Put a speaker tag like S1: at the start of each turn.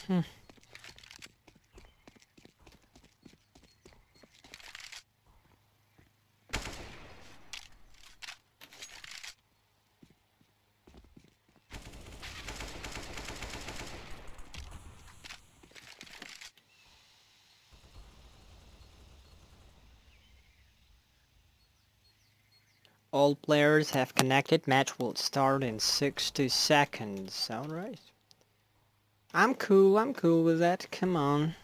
S1: All players have connected. Match will start in 60 seconds. Alright. I'm cool with that. Come on.